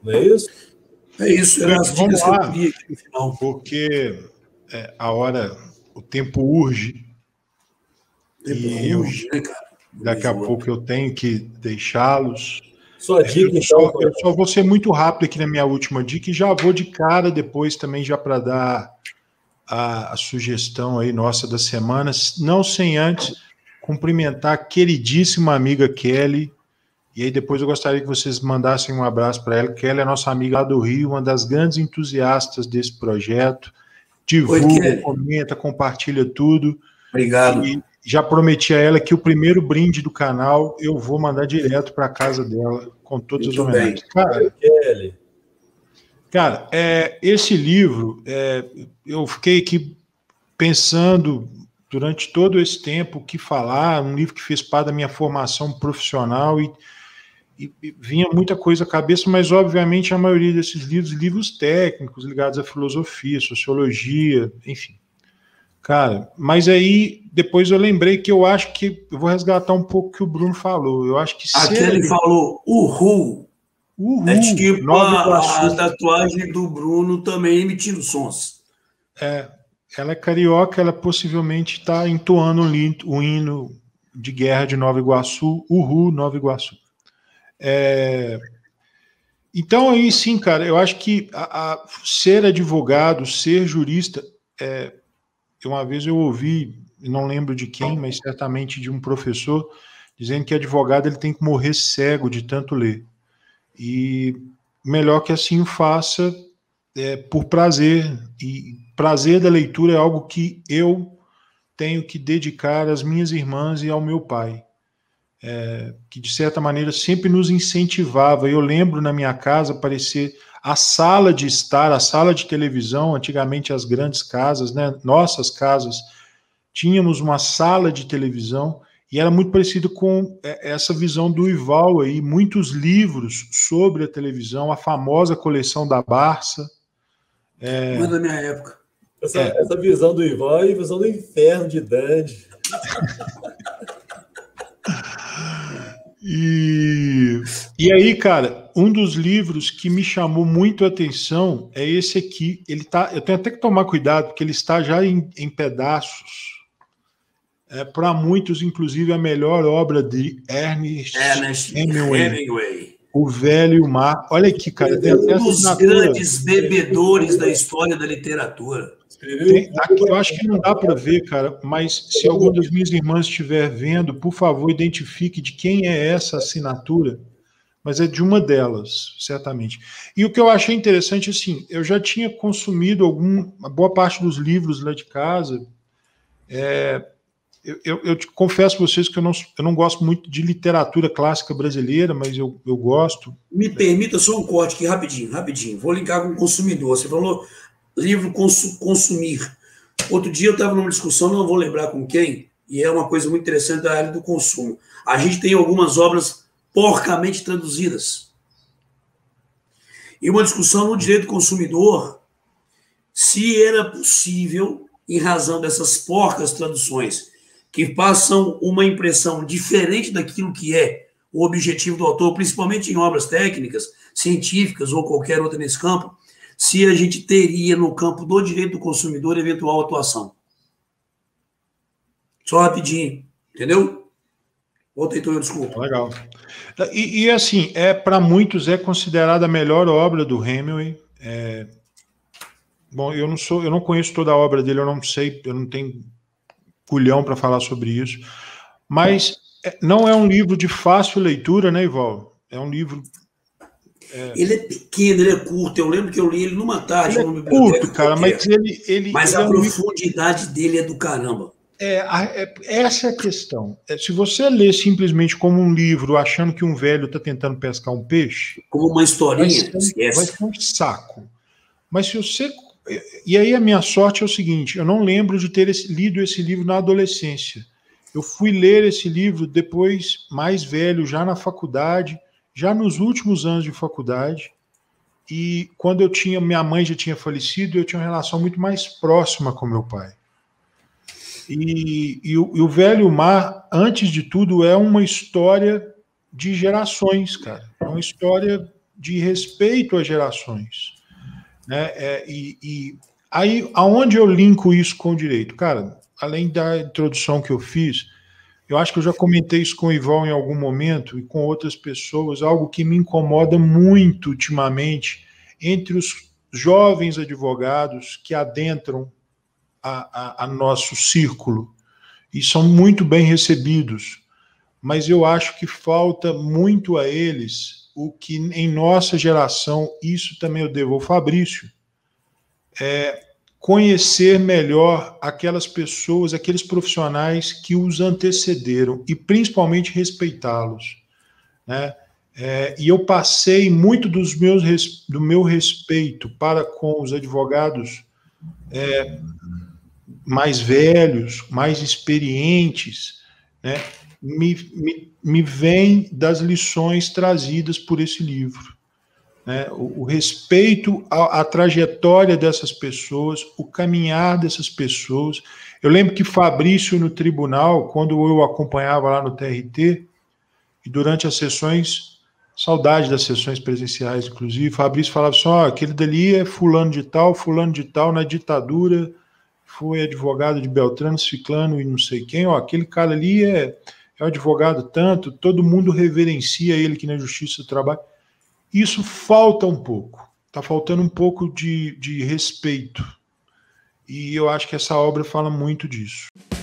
Não é isso? É isso, eram as dicas que eu queria aqui no final. Porque a hora, o tempo urge. Urge, né, cara? Daqui a pouco eu tenho que deixá-los. Sua dica, então. Eu só vou ser muito rápido aqui na minha última dica e já vou de cara depois também já para dar a sugestão aí nossa da semana, não sem antes cumprimentar a queridíssima amiga Kelly. E aí depois eu gostaria que vocês mandassem um abraço para ela, que ela é nossa amiga lá do Rio, uma das grandes entusiastas desse projeto. Divulga, comenta, compartilha tudo. Obrigado. E já prometi a ela que o primeiro brinde do canal eu vou mandar direto para a casa dela, com todas as homenagens. Cara, esse livro, eu fiquei aqui pensando durante todo esse tempo o que falar, um livro que fez parte da minha formação profissional e vinha muita coisa à cabeça, mas obviamente a maioria desses livros técnicos ligados à filosofia, sociologia, enfim. Cara, mas aí depois eu lembrei que eu acho que eu vou resgatar um pouco o que o Bruno falou. Eu acho que ele falou uhul. É tipo a tatuagem do Bruno também emitindo sons. Ela é carioca, ela possivelmente está entoando um hino de guerra de Nova Iguaçu, Uhul, Nova Iguaçu. Então aí sim, cara, eu acho que ser advogado, ser jurista, uma vez eu ouvi, não lembro de quem, mas certamente de um professor, dizendo que advogado ele tem que morrer cego de tanto ler. E melhor que assim o faça por prazer. E prazer da leitura é algo que eu tenho que dedicar às minhas irmãs e ao meu pai. Que de certa maneira sempre nos incentivava. Eu lembro na minha casa aparecer a sala de estar, a sala de televisão, antigamente as grandes casas, né, nossas casas, tínhamos uma sala de televisão e era muito parecido com essa visão do Ival aí, muitos livros sobre a televisão, a famosa coleção da Barça. Não é da minha época. Essa visão do Ival é a visão do inferno de Dante. E aí, cara, um dos livros que me chamou muito a atenção é esse aqui. Eu tenho até que tomar cuidado, porque ele está já em pedaços. Para muitos, inclusive, a melhor obra de Ernest Hemingway, O Velho e o Mar. Olha aqui, cara. Tem um dos grandes bebedores da história da literatura. Aqui eu acho que não dá para ver, cara, mas se alguma das minhas irmãs estiver vendo, por favor, identifique de quem é essa assinatura, mas é de uma delas, certamente. E o que eu achei interessante, assim, eu já tinha consumido uma boa parte dos livros lá de casa. Eu te confesso a vocês que eu não gosto muito de literatura clássica brasileira, mas eu gosto. Me permita só um corte aqui, rapidinho. Vou linkar com o consumidor. Você falou livro consumir. Outro dia eu estava numa discussão, não vou lembrar com quem, e é uma coisa muito interessante da área do consumo. A gente tem algumas obras porcamente traduzidas. E uma discussão no direito do consumidor, se era possível, em razão dessas porcas traduções, que passam uma impressão diferente daquilo que é o objetivo do autor, principalmente em obras técnicas, científicas ou qualquer outra nesse campo, se a gente teria no campo do direito do consumidor eventual atuação. Só rapidinho, entendeu? Voltei, então, desculpa. Legal. E assim, para muitos é considerada a melhor obra do Hemingway. Bom, eu não conheço toda a obra dele, eu não sei, eu não tenho culhão para falar sobre isso, mas não é um livro de fácil leitura, né, Ival? É um livro... Ele é pequeno, ele é curto. Eu lembro que eu li ele numa tarde, numa biblioteca. Curto, cara, mas mas a profundidade dele é do caramba. Essa é a questão. Se você lê simplesmente como um livro, achando que um velho está tentando pescar um peixe... Como uma historinha, vai ser um saco. Mas se você... E aí a minha sorte é o seguinte, eu não lembro de ter lido esse livro na adolescência. Eu fui ler esse livro depois, mais velho, já na faculdade... já nos últimos anos de faculdade, e quando minha mãe já tinha falecido, eu tinha uma relação muito mais próxima com meu pai. E o Velho Mar, antes de tudo, é uma história de gerações, cara. É uma história de respeito às gerações, né? E aí, aonde eu linko isso com o direito? Cara, além da introdução que eu fiz, eu acho que eu já comentei isso com o Ivan em algum momento e com outras pessoas, algo que me incomoda muito ultimamente entre os jovens advogados que adentram a nosso círculo e são muito bem recebidos, mas eu acho que falta muito a eles o que em nossa geração, isso também eu devo ao Fabrício, conhecer melhor aquelas pessoas, aqueles profissionais que os antecederam e principalmente respeitá-los, né? E eu passei muito do meu respeito para com os advogados mais velhos, mais experientes, né? Me vem das lições trazidas por esse livro. Né? O respeito à trajetória dessas pessoas, o caminhar dessas pessoas. Eu lembro que Fabrício, no tribunal, quando eu acompanhava lá no TRT, e durante as sessões, saudade das sessões presenciais, inclusive, Fabrício falava assim, aquele dali é fulano de tal, na ditadura, foi advogado de Beltrano, Ciclano e não sei quem, aquele cara ali é advogado tanto, todo mundo reverencia ele aqui na Justiça do Trabalho. Isso falta um pouco, está faltando um pouco de respeito. E eu acho que essa obra fala muito disso.